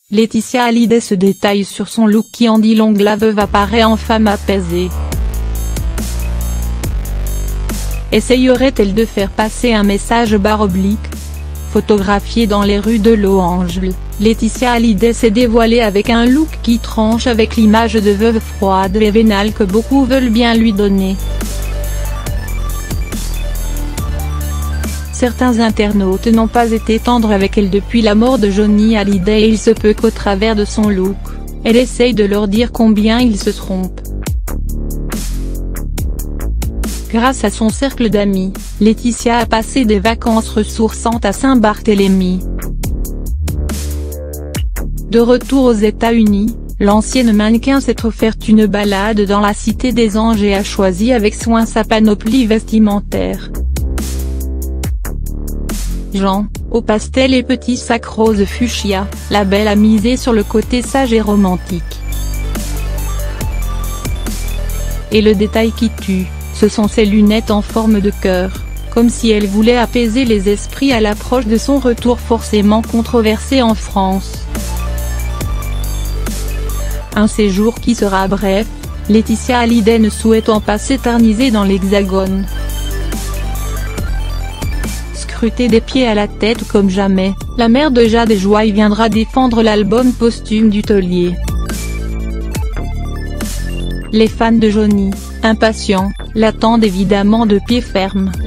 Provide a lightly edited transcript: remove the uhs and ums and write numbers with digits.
Laetitia Hallyday se détaille sur son look qui en dit long. La veuve apparaît en femme apaisée. Essayerait-elle de faire passer un message ? Photographiée dans les rues de Los Angeles, Laetitia Hallyday s'est dévoilée avec un look qui tranche avec l'image de veuve froide et vénale que beaucoup veulent bien lui donner. Certains internautes n'ont pas été tendres avec elle depuis la mort de Johnny Hallyday et il se peut qu'au travers de son look, elle essaye de leur dire combien ils se trompent. Grâce à son cercle d'amis, Laetitia a passé des vacances ressourçantes à Saint-Barthélemy. De retour aux États-Unis, l'ancienne mannequin s'est offerte une balade dans la Cité des Anges et a choisi avec soin sa panoplie vestimentaire. Jean, au pastel et petit sac rose fuchsia, la belle a misé sur le côté sage et romantique. Et le détail qui tue, ce sont ses lunettes en forme de cœur, comme si elle voulait apaiser les esprits à l'approche de son retour forcément controversé en France. Un séjour qui sera bref, Laetitia Hallyday ne souhaitant pas s'éterniser dans l'Hexagone. Scrutée des pieds à la tête comme jamais, la mère de Jade Joy viendra défendre l'album posthume du taulier. Les fans de Johnny, impatients, l'attendent évidemment de pied ferme.